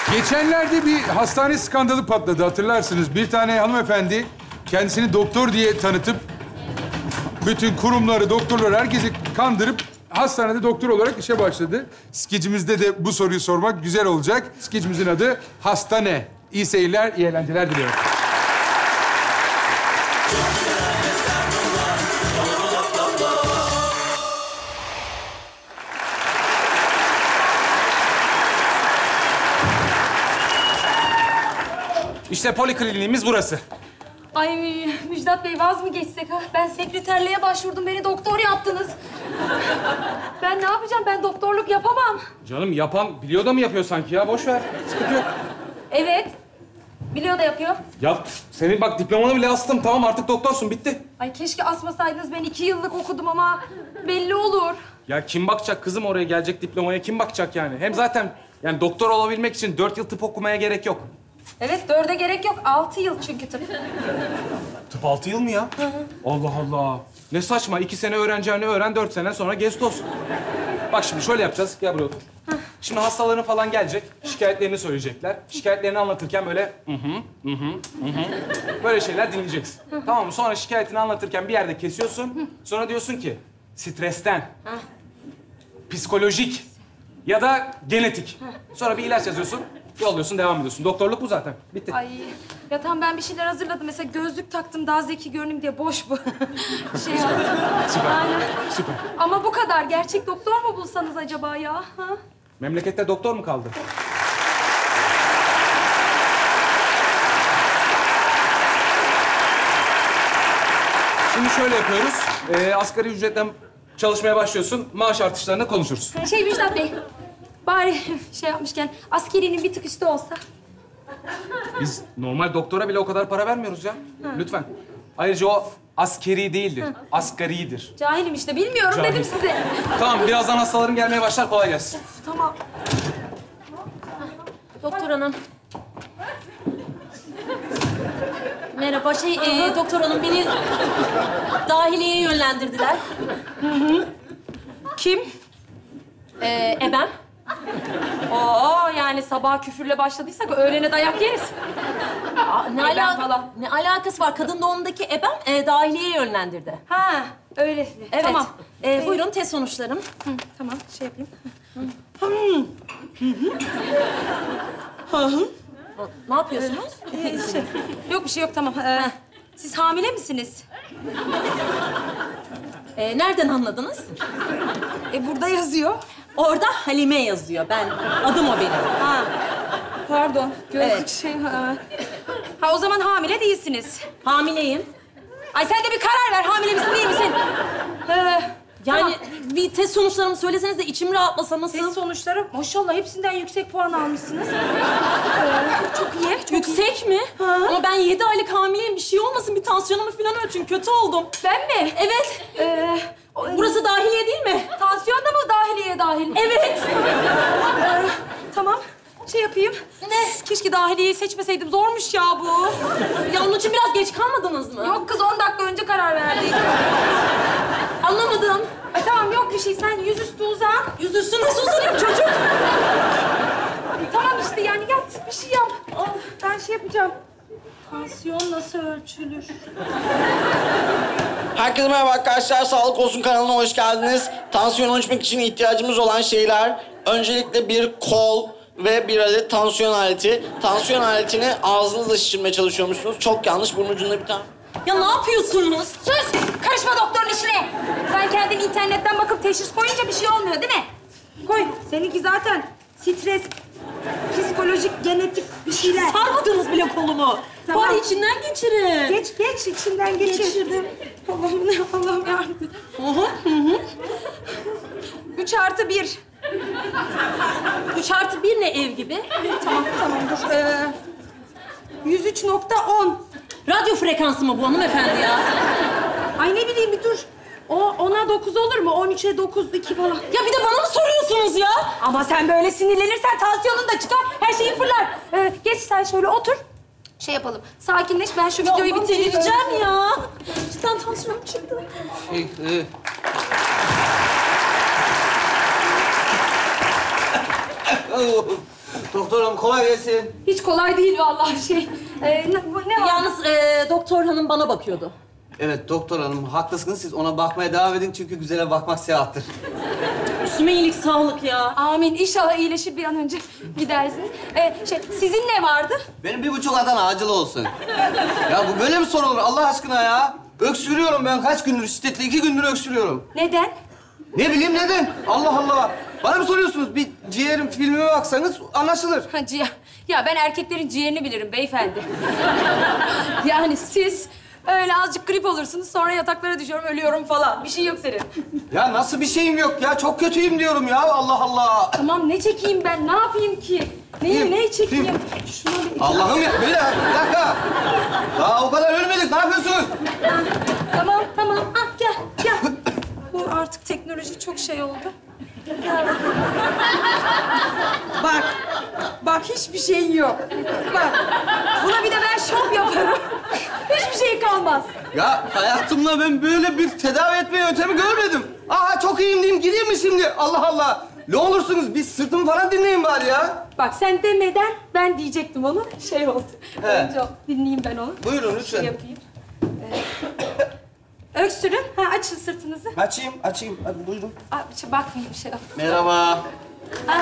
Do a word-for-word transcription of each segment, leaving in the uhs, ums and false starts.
Geçenlerde bir hastane skandalı patladı, hatırlarsınız. Bir tane hanımefendi kendisini doktor diye tanıtıp bütün kurumları, doktorları, herkesi kandırıp hastanede doktor olarak işe başladı. Skecimizde de bu soruyu sormak güzel olacak. Skecimizin adı Hastane. İyi seyirler, iyi eğlenceler diliyorum. İşte polikliniğimiz burası. Ay Müjdat Bey, vaz mı geçsek ha? Ben sekreterliğe başvurdum, beni doktor yaptınız. Ben ne yapacağım? Ben doktorluk yapamam. Canım yapan biliyor da mı yapıyor sanki ya? Boş ver. Sıkıntı yok. Evet. Biliyor da yapıyor. Yap. Senin bak diplomanı bile astım. Tamam artık doktorsun. Bitti. Ay keşke asmasaydınız. Ben iki yıllık okudum ama belli olur. Ya kim bakacak kızım oraya gelecek diplomaya? Kim bakacak yani? Hem zaten yani doktor olabilmek için dört yıl tıp okumaya gerek yok. Evet, dörde gerek yok. Altı yıl çünkü tıp. Tıp altı yıl mı ya? Hı hı. Allah Allah. Ne saçma. İki sene öğreneceğini öğren, dört sene sonra gez toz. Bak şimdi şöyle yapacağız. Gel buraya otur. Hı. Şimdi hastaların falan gelecek. Şikayetlerini söyleyecekler. Şikayetlerini anlatırken böyle hı hı, hı hı, hı hı. Böyle şeyler dinleyeceksin. Hı. Tamam mı? Sonra şikayetini anlatırken bir yerde kesiyorsun. Hı. Sonra diyorsun ki stresten, hı. psikolojik ya da genetik. Hı. Sonra bir ilaç yazıyorsun. Yolluyorsun, devam ediyorsun. Doktorluk bu zaten. Bitti. Ay, ya tamam ben bir şeyler hazırladım. Mesela gözlük taktım daha zeki görüneyim diye. Boş bu. şey yaptım. Süper. Aynen. Süper. Ama bu kadar. Gerçek doktor mu bulsanız acaba ya? Ha? Memlekette doktor mu kaldı? Şimdi şöyle yapıyoruz. Ee, asgari ücretten çalışmaya başlıyorsun. Maaş artışlarını konuşuruz. Şey Müjdat Bey, bari şey yapmışken askerinin bir tık üstü olsa. Biz normal doktora bile o kadar para vermiyoruz ya. Ha. Lütfen. Ayrıca o askeri değildir. Ha. Asgaridir. Cahilim işte, bilmiyorum Cahil. dedim size. Tamam, birazdan hastaların gelmeye başlar. Kolay gelsin. Of, tamam. Doktor hanım. Merhaba, şey, e, doktor hanım beni dahiliyeye yönlendirdiler. Hı hı. Kim? Ee, ebem. Oo, yani sabah küfürle başladıysak öğlene dayak yeriz. Aa, ne, Ebem ala falan. ne alakası var? Kadın doğumdaki ebem e, dahiliyeye yönlendirdi. Ha, öyle. Evet. Tamam. Ee, Ee, buyurun test sonuçlarım. Hı, tamam, şey yapayım. Ne yapıyorsunuz? Ee, şey, yok bir şey yok, tamam. Ee, siz hamile misiniz? Ee, nereden anladınız? E, burada yazıyor. Orada Halime yazıyor. Ben, adım o benim. Ha, pardon. Gözlük Evet. şey... Ha. ha, o zaman hamile değilsiniz. Hamileyim. Ay sen de bir karar ver, hamile misin değil misin? Ee, Yani tamam. bir test sonuçlarımı söyleseniz de içim rahatlasa nasıl? Test sonuçları maşallah hepsinden yüksek puan almışsınız. Ee, çok iyi, çok Yüksek iyi. mi? Ha. Ama ben yedi aylık hamileyim. Bir şey olmasın. Bir tansiyonumu falan ölçün. Kötü oldum. Ben mi? Evet. Ee, o- Burası dahiliye değil mi? tansiyon da mı dahiliye dahil? Evet. Ee, tamam. Şey yapayım. Ne? Keşke dahiliyeyi seçmeseydim. Zormuş ya bu. Ya onun için biraz geç kalmadınız mı? Yok kız, on dakika önce karar verdik. Anlamadım. Ay tamam, yok bir şey. Sen yüzüstü uzan. Yüzüstü nasıl uzanayım çocuk? Ay, tamam işte yani yat, bir şey yap. Al, ben şey yapacağım. Tansiyon nasıl ölçülür? Herkese merhaba arkadaşlar. Sağlık Olsun kanalına hoş geldiniz. Tansiyon ölçmek için ihtiyacımız olan şeyler... Öncelikle bir kol ve bir adet tansiyon aleti. Tansiyon aletini ağzınızla şişirmeye çalışıyormuşsunuz. Çok yanlış. Bunun ucunda bir tane... Ya ne yapıyorsunuz? Sus! Karışma doktorun işine. Sen kendin internetten bakıp teşhis koyunca bir şey olmuyor değil mi? Koy. Seninki zaten stres, psikolojik, genetik bir şeyler. Sarmadınız bile kolumu. Tamam. Bari içinden geçirin. Geç, geç. içinden geçir. Geçirdim. Allah'ım ne, Allah'ım yarabbim. Hı hı, hı hı. Üç artı bir. Üç artı bir ne ev gibi? Tamam, tamam dur. Ee, yüz üç nokta on. Radyo frekansı mı bu hanımefendi ya? Ay ne bileyim bir dur. O ona dokuz olur mu? On üçe dokuz, iki falan. Ya bir de bana mı soruyorsunuz ya? Ama sen böyle sinirlenirsen tansiyonun da çıkar. Her şeyi fırlar. Ee, geç sen şöyle otur. Şey yapalım. Sakinleş. Ben şu videoyu Aman bitireyim. delireceğim ya. Cidden tansiyonum çıktı. Şey, e... Doktorum kolay gelsin. Hiç kolay değil vallahi şey. Ee, ne, ne var? Yalnız e, doktor hanım bana bakıyordu. Evet doktor hanım haklısınız. Siz ona bakmaya devam edin çünkü güzele bakmak seyahattır. Üstüme iyilik, sağlık ya. Amin. İnşallah iyileşir bir an önce gidersiniz. Ee, şey, sizin ne vardı? Benim bir buçuk Adana acılı olsun. Ya bu böyle mi sorulur Allah aşkına ya? Öksürüyorum ben kaç gündür şiddetli iki gündür öksürüyorum. Neden? Ne bileyim neden? Allah Allah. Bana mı soruyorsunuz? Bir ciğerim filmime baksanız anlaşılır. Ha, ciğer. Ya ben erkeklerin ciğerini bilirim beyefendi. Yani siz öyle azıcık grip olursunuz, sonra yataklara düşüyorum, ölüyorum falan. Bir şey yok senin. Ya nasıl bir şeyim yok ya? Çok kötüyüm diyorum ya. Allah Allah. Tamam, ne çekeyim ben? Ne yapayım ki? Neyi, Kim? ne çekeyim? Kim? Şuna bir... Allah'ım ya. Bir dakika, bir dakika. Daha o kadar ölmedik. Ne yapıyorsunuz? Tamam, tamam. Ah, gel, gel. Bu artık teknoloji çok şey oldu. Gel bakalım. Bak, bak hiçbir şey yok. Bak, buna bir de ben şok yaparım. Hiçbir şey kalmaz. Ya hayatımda ben böyle bir tedavi etme yöntemi görmedim. Aa çok iyiyim diyeyim, gideyim mi şimdi? Allah Allah. Ne olursunuz bir sırtımı falan dinleyin bari ya. Bak sen demeden ben diyecektim onu. Şey oldu. He. Önce o- dinleyeyim ben onu. Buyurun lütfen. Şey yapayım. Ee, öksürün. Ha, açın sırtınızı. Açayım, açayım. Hadi buyurun. Aa, şey, bakmayayım şey yap. Merhaba. Ah.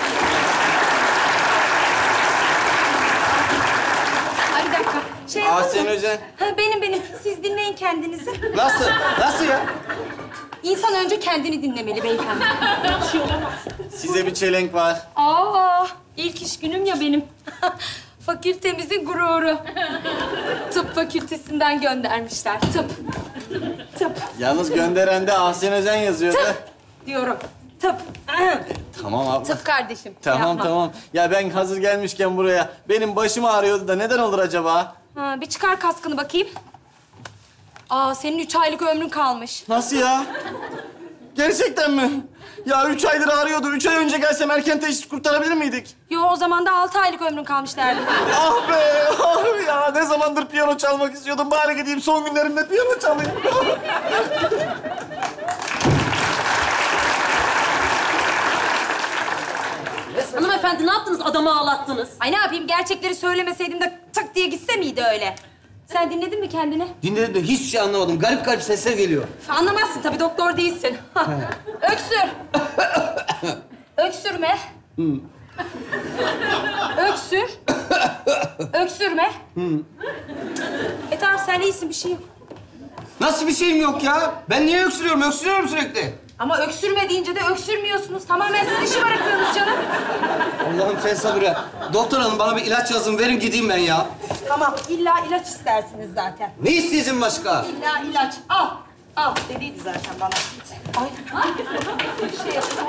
Ay bir dakika. Şey yapalım Ahsen mı? Özen. Ha, benim benim. Siz dinleyin kendinizi. Nasıl? Nasıl ya? İnsan önce kendini dinlemeli beyefendi. Size bir çelenk var. Aa, ilk iş günüm ya benim. Fakültemizin gururu. Tıp fakültesinden göndermişler. Tıp. Tıp. Yalnız gönderende Ahsen Özen yazıyordu. Tıp diyorum. Tıp. Tamam abla. Tıp kardeşim. Tamam Yapma. tamam. Ya ben hazır gelmişken buraya benim başım ağrıyordu da neden olur acaba? Ha, bir çıkar kaskını bakayım. Aa, senin üç aylık ömrün kalmış. Nasıl ya? Gerçekten mi? Ya üç aydır ağrıyordu. Üç ay önce gelsem erken teşhis kurtarabilir miydik? Yo, o zaman da altı aylık ömrün kalmış derdim. Ah be! Ah ya! Ne zamandır piyano çalmak istiyordum. Bari gideyim son günlerimde piyano çalayım. Hanımefendi ne yaptınız? Adamı ağlattınız. Ay ne yapayım, gerçekleri söylemeseydim de tık diye gitse miydi öyle? Sen dinledin mi kendini? Dinledim de hiçbir şey anlamadım. Garip garip sesler geliyor. Anlamazsın tabii, doktor değilsin. Öksür. Öksürme. Öksür. Öksürme. E tamam, sen iyisin, bir şey yok. Nasıl bir şeyim yok ya? Ben niye öksürüyorum? Öksürüyorum sürekli. Ama öksürme deyince de öksürmüyorsunuz. Tamamen siz işi bırakıyorsunuz canım. Allah'ım sen sabır ya. Doktor hanım bana bir ilaç yazın. Verin gideyim ben ya. Tamam, illa ilaç istersiniz zaten. Ne isteyeceğim başka? İlla ilaç. Al. Al. Dediydi zaten bana. Ay. Şey yapalım.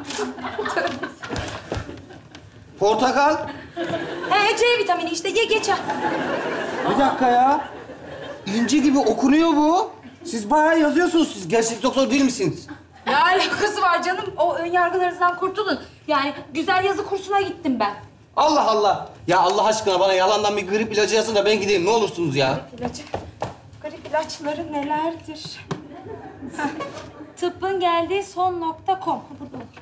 Portakal. He, C vitamini işte. Ye, geç al. Bir dakika ya. İnci gibi okunuyor bu. Siz bayağı yazıyorsunuz. Siz gerçek doktor değil misiniz? Ne alakası var canım? O ön yargılarınızdan kurtulun. Yani güzel yazı kursuna gittim ben. Allah Allah. Ya Allah aşkına bana yalandan bir grip ilacı yazın da ben gideyim. Ne olursunuz ya. İlacı. Garip ilaçları nelerdir? Heh. Tıbbın geldiği son nokta com. Burada olur.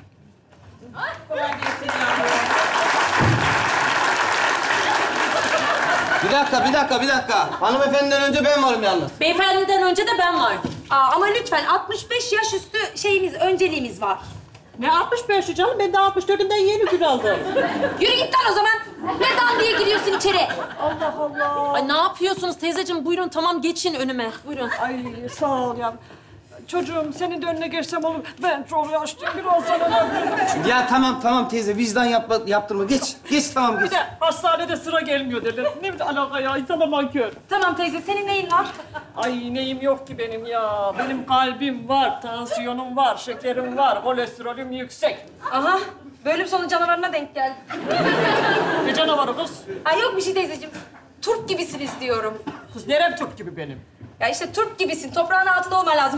Bir dakika, bir dakika, bir dakika. Hanımefendiden önce ben varım yalnız. Beyefendiden önce de ben vardım. Aa, ama lütfen altmış beş yaş üstü şeyimiz, önceliğimiz var. Ne altmış beşi canım? Ben de altmış dördümden yeni gül aldım. Yürü git lan o zaman. Ne dan diye giriyorsun içeri? Allah Allah. Ay ne yapıyorsunuz teyzeciğim? Buyurun tamam geçin önüme. Buyurun. Ay sağ ol ya. Çocuğum senin de önüne geçsem olur. Ben çok yaşlıyım, biraz sana. Ya tamam, tamam teyze. Vicdan yapma, yaptırma. Geç, geç tamam Bir geç. de hastanede sıra gelmiyor derler. Ne bir alaka ya, insana mankör. Tamam teyze, senin neyin var? Ay neyim yok ki benim ya. Benim kalbim var, tansiyonum var, şekerim var, kolesterolüm yüksek. Aha, bölüm sonu canavarına denk geldi. Ne canavarı kız? Ay yok bir şey teyzeciğim. Turp gibisiniz diyorum. Kız nerem Türk gibi benim. Ya işte turp gibisin. Toprağın altında olman lazım.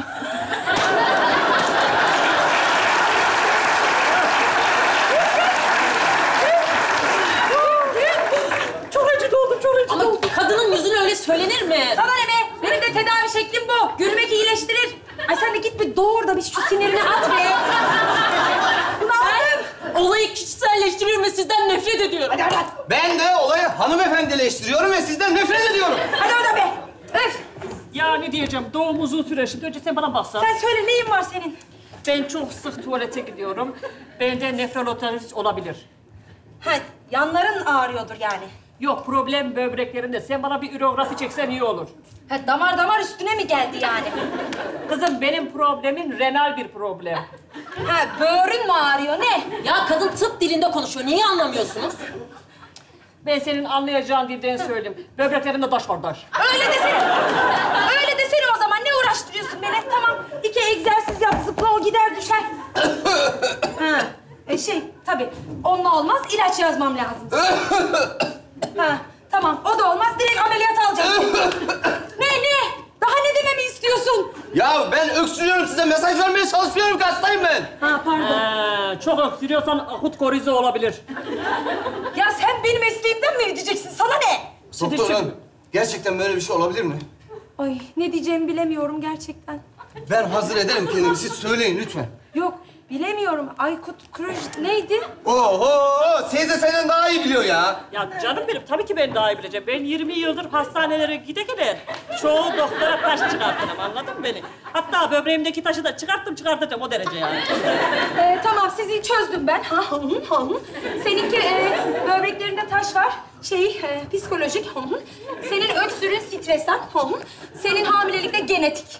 Çok acı oldum, çok acı Ama oldum. kadının yüzüne öyle söylenir mi? Sana ne be? Benim de tedavi şeklim bu. Gülmek iyileştirir. Ay sen de git bir doğur da bir şu sinirini at be. Ne yapayım? Olayı kişiselleştiriyorum ve sizden nefret ediyorum. Ben de olayı hanımefendileştiriyorum ve sizden nefret ediyorum. Hadi orada be. Öf. Ya ne diyeceğim, doğum uzun süre. Şimdi önce sen bana baksan. Sen söyle neyin var senin? Ben çok sık tuvalete gidiyorum. Bende nefrolopatis olabilir. Ha, yanların ağrıyordur yani. Yok, problem böbreklerinde. Sen bana bir ürografi çeksen iyi olur. Ha, damar damar üstüne mi geldi yani? Kızım, benim problemim renal bir problem. Ha, böğrün mü ağrıyor ne? Ya kadın tıp dilinde konuşuyor. Neyi anlamıyorsunuz? Ben senin anlayacağın dilden söyleyeyim. Böbreklerinde taş var, taş. Öyle desene. Öyle desene o zaman. Ne uğraştırıyorsun beni? Tamam. İki egzersiz yap, zıpla o gider düşer. Ha. E şey, tabii. Onunla olmaz. İlaç yazmam lazım. Ha. Tamam. O da olmaz. Direkt ameliyat alacağım. Ne ne? Daha ne dememi istiyorsun? Ya ben öksürüyorum size, mesaj vermeye çalışmıyorum ki hastayım ben. Ha pardon. Ee, çok öksürüyorsan akut korize olabilir. Ya sen benim mesleğimden mi edeceksin? Sana ne? Doktor hanım, gerçekten böyle bir şey olabilir mi? Ay ne diyeceğimi bilemiyorum gerçekten. Ben hazır ederim kendimi, siz söyleyin lütfen. Yok bilemiyorum. Aykut Kruş neydi? Oho, teyze senden daha iyi biliyor ya. Ya canım benim, tabii ki ben daha iyi bileceğim. Ben yirmi yıldır hastanelere gide gide çoğu doktora taş çıkarttım, anladın mı beni? Hatta böbreğimdeki taşı da çıkarttım çıkartacağım, o derece yani. Ee, tamam sizi çözdüm ben. Ha, hı hı, hı. Seninki e, böbreklerinde taş var. Şey e, psikolojik. Hı hı. Senin öksürüğün stresten. Hı hı. Senin hamilelikte genetik.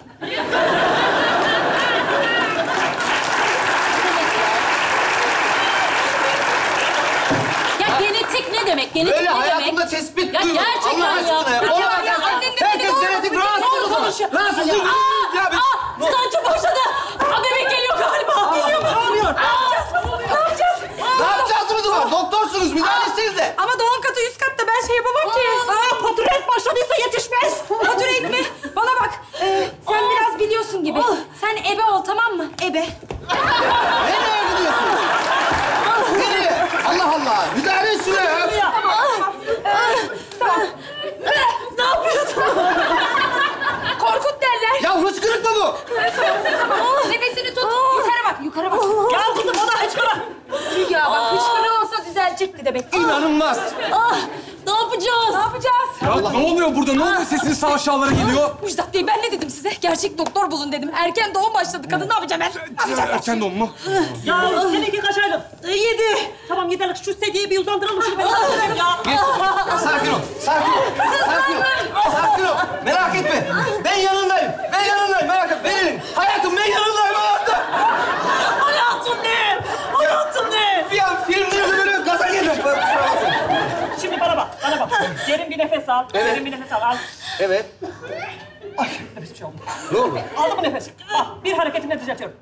Ya genetik ne demek? Genetik Böyle ne hayatımda demek? tespit Ya duymadım. gerçekten Allah ya. aşkına ya. Ya, Allah ya, aşkına. annen de Herkes doğru genetik konuşuyor. rahatsız Doğru o zaman. konuşuyor. Rahatsız Ya, ya. Ya biz... Aa, sancı başladı. Aa, bebek geliyor galiba. Geliyor mu? Ne oluyor? Ne yapacağız? Ne yapacağız? Ne yapacağız var? Doktorsunuz, müdahale etsenize. Ama doğum katı üst katta ben şey yapamam ki. Aa, paturek başladıysa yetişmez. Paturek mi? Bana bak. Ee, sen biraz biliyorsun gibi. Sen ebe ol tamam mı? Ebe. Nereye gidiyorsunuz? Nereye? Allah Allah, müdahale etsin ya. Tamam. Ne yapıyorsun? Korkut derler. Ya hıçkırık mı bu? Nefesini tut. Yukarı bak, yukarı bak. Ya kızım, o da hıçkırık. Tüh ya bak, hıçkırığı olsa düzelecekti demek. İnanılmaz. Ah, ne yapacağız? Ne yapacağız? Ya ne oluyor burada? Ne oluyor? Sesiniz sağ aşağılara geliyor. Müjdat Bey ben ne dedim size? Gerçek doktor bulun dedim. Erken doğum başladı. Kadın ne yapacağım ben? Ne yapacağım ben? Erken doğum mu? Ya seninki kaç aylık? Yedi. Tamam, gidelim şu sedyeyi bir uzandıralım şunu, ben uzandırayım ya. Sakin ol, sakin ol. Sakin ol, sakin ol. Merak etme. Ben yanındayım. Ben yanındayım, merak etme. Ben elin. Hayatım, ben yanındayım hayatım. Hayatım ne? Hayatım ne? Bir an filmleri böyle gaza geliyorum. Bak, kusura bakma. Şimdi bana bak, bana bak. Derin bir nefes al. Evet. Derin bir nefes al. Al. Evet. Ay, nefes bir şey oldu. Ne oldu? Aldım mı nefes? Bak, bir hareketimle düzeltiyorum.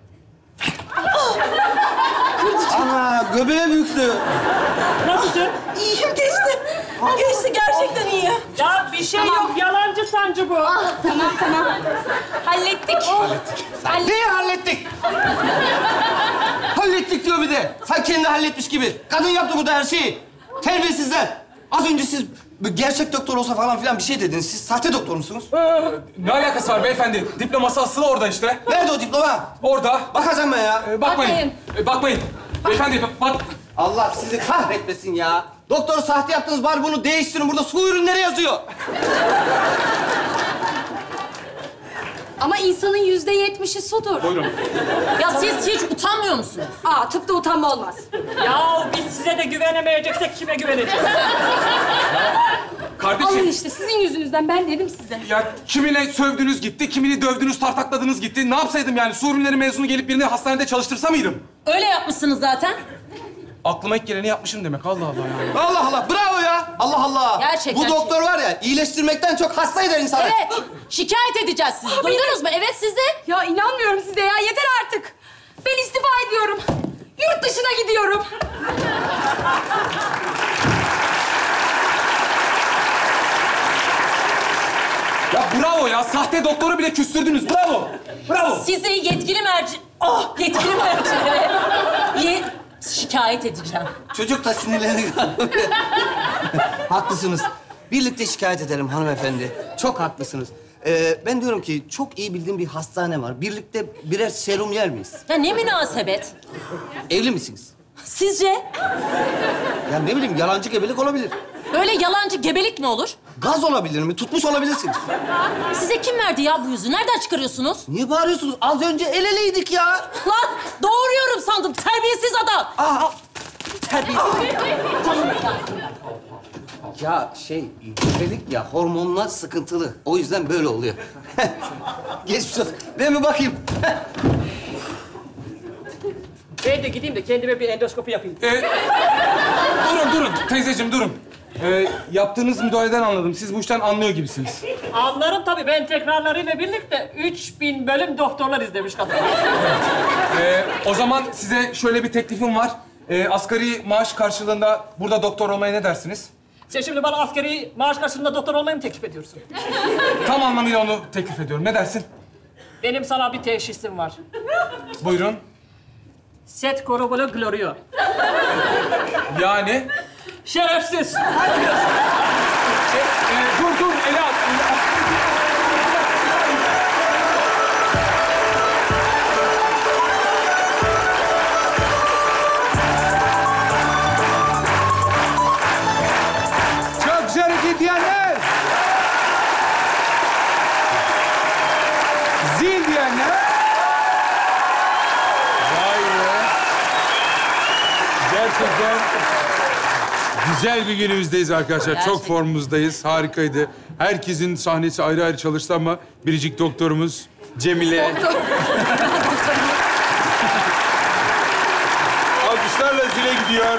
Ana, göbeğe büktü. Nasılsın? İyiyim geçti. Geçti gerçekten iyi. Ya bir şey yok, yalancı sancı bu. Tamam tamam. Hallettik. Hallettik. Hallettik. Neyi hallettik? Hallettik diyor bir de. Sen kendi halletmiş gibi. Kadın yaptı burada her şeyi. Terbiyesizler. Az önce siz gerçek doktor olsa falan filan bir şey dediniz. Siz sahte doktor musunuz? Ne alakası var beyefendi? Diploması asılı orada işte. Nerede o diploma? Orada. Bakacağım ben ya. Ee, bakmayın. Ee, bakmayın. Beyefendi bak. Allah sizi kahretmesin ya. Doktoru sahte yaptınız, bari bunu değiştirin. Burada su ürünleri yazıyor. Ama insanın yüzde yetmişi sudur. Buyurun. Ya siz hiç utanmıyor musunuz? Aa tıpta utanma olmaz. Ya biz size de güvenemeyeceksek kime güveneceğiz? Alın Kardeşim. işte sizin yüzünüzden ben dedim size. Ya kimine sövdünüz gitti, kimini dövdünüz, tartakladınız gitti. Ne yapsaydım yani? Su ürünleri mezunu gelip birini hastanede çalıştırsa mıydım? Öyle yapmışsınız zaten. Aklıma ilk geleni yapmışım demek. Allah Allah yani. Allah Allah, bravo ya. Allah Allah. Gerçekten. Bu doktor var ya, iyileştirmekten çok hasta eder insanı. Evet. Şikayet edeceğiz sizi. Duydunuz mu? Evet siz de. Ya inanmıyorum size ya yeter artık. Ben istifa ediyorum. Yurt dışına gidiyorum. Ya bravo ya. Sahte doktoru bile küstürdünüz. Bravo. Bravo. Sizi yetkili merci... Oh, yetkili mercilere... Ye... Şikayet edeceğim. Çocuk da sinirlendi galiba. Haklısınız. Birlikte şikayet edelim hanımefendi. Çok haklısınız. Ee, ben diyorum ki çok iyi bildiğim bir hastane var. Birlikte birer serum yer miyiz? Ya ne münasebet. Evli misiniz? Sizce? Ya ne bileyim, yalancı gebelik olabilir. Böyle yalancı gebelik mi olur? Gaz olabilir mi? Tutmuş olabilirsiniz. Size kim verdi ya bu yüzü? Nereden çıkarıyorsunuz? Niye bağırıyorsunuz? Az önce el eleydik ya. Lan doğuruyorum sandım. Terbiyesiz adam. Aha. Terbiyesiz. Ya şey, gebelik ya, hormonlar sıkıntılı. O yüzden böyle oluyor. Geçmiş olsun. Ben bir bakayım. Ben de gideyim de kendime bir endoskopi yapayım. Ee, durun, durun. Teyzeciğim, durun. Ee, yaptığınız müdahaleden anladım. Siz bu işten anlıyor gibisiniz. Anlarım tabii. Ben tekrarlarıyla birlikte üç bin bölüm doktorlar izlemiş kadın. Ee, o zaman size şöyle bir teklifim var. Ee, asgari maaş karşılığında burada doktor olmaya ne dersiniz? Sen şimdi bana askeri maaş karşılığında doktor olmayı mı teklif ediyorsun? Tam anlamıyla onu teklif ediyorum. Ne dersin? Benim sana bir teşhisim var. Buyurun. Set korobolo glorio. Yani? Şerefsiz. Ee, dur, dur. Ele at. Ele at. Çok güzel hareket diyenler. Zil diyenler. Vay be. Gerçekten güzel bir günümüzdeyiz arkadaşlar. Çok Gerçekten. formumuzdayız. Harikaydı. Herkesin sahnesi ayrı ayrı çalıştı ama biricik doktorumuz Cemile. Alkışlarla zile gidiyor.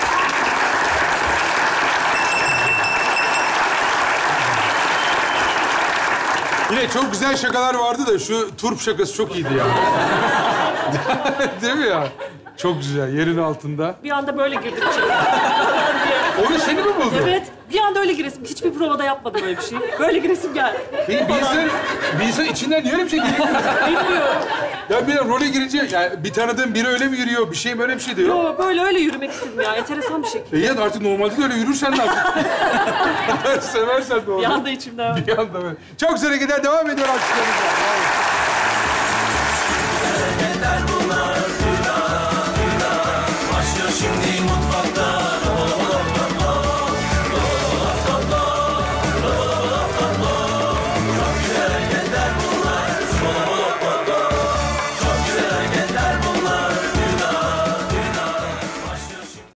Yine çok güzel şakalar vardı da şu turp şakası çok iyiydi ya. Değil mi ya? Çok güzel, yerin altında. Bir anda böyle girdim içeri. Onu seni mi buldu? Evet. Bir anda öyle giresim. Hiçbir provada yapmadım öyle bir şey. Böyle giresim geldi. Bir, bir, insan, bir insan içinden niye öyle bir şey geliyor? Bilmiyorum. Ya bir role girince, yani bir tanıdığım biri öyle mi yürüyor, bir şey böyle bir şey diyor. Yo, böyle öyle yürümek istedim ya. Enteresan bir şey. E ya artık normalde de öyle yürürsen de artık. Seversen de Bir olur. anda içimden. Bir anda böyle. Çok güzel hareketler devam ediyor alkışlarınızla.